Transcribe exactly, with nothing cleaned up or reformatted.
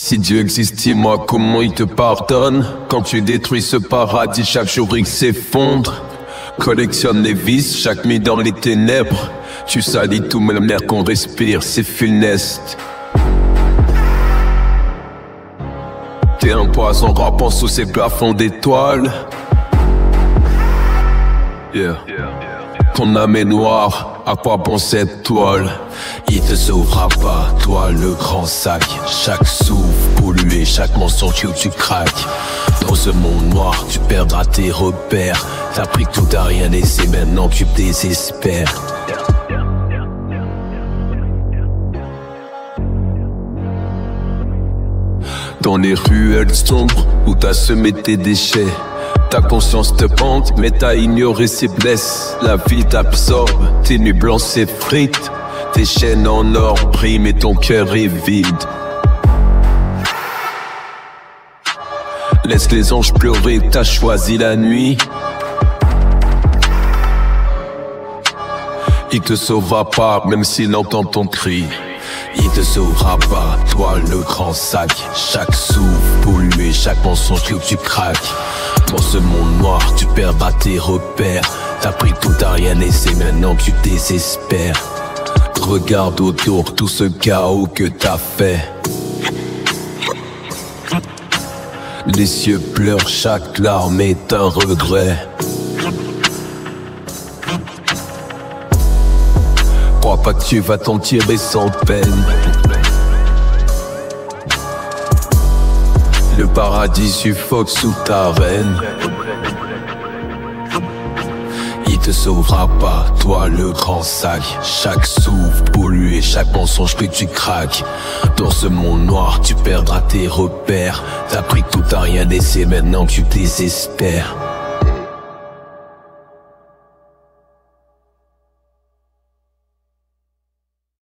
Si Dieu existe, dis-moi comment il te pardonne. Quand tu détruis ce paradis, chaque jour il s'effondre. Collectionne les vices, chaque nuit dans les ténèbres. Tu salis tout même l'air qu'on respire, c'est funeste. T'es un poison rampant sous ces plafonds d'étoiles. Yeah. Ton âme est noire, à quoi bon cette toile? Il te sauvera pas, toi le grand sac. Chaque souffle pollué, chaque mensonge où tu craques. Dans ce monde noir, tu perdras tes repères. T'as pris que tout à rien laissé, maintenant tu désespères. Dans les ruelles sombres où t'as semé tes déchets, ta conscience te pente, mais t'as ignoré ses blesses. La vie t'absorbe, tes nuits blanches s'effritent. Tes chaînes en or brillent, mais ton cœur est vide. Laisse les anges pleurer, t'as choisi la nuit. Il te sauvera pas, même s'il entend ton cri. Il te sauvera pas, toi le grand sac. Chaque souffle pollué, chaque mensonge où tu craques. Dans ce monde noir, tu perdras tes repères. T'as pris tout à rien laissé, maintenant tu désespères. Regarde autour tout ce chaos que t'as fait. Les cieux pleurent, chaque larme est un regret. Crois pas que tu vas t'en tirer sans peine. Le paradis suffoque sous ta reine. Il te sauvera pas, toi le grand sac. Chaque souffle pollué, chaque mensonge que tu craques. Dans ce monde noir, tu perdras tes repères. T'as pris tout à rien laissé, maintenant tu désespères.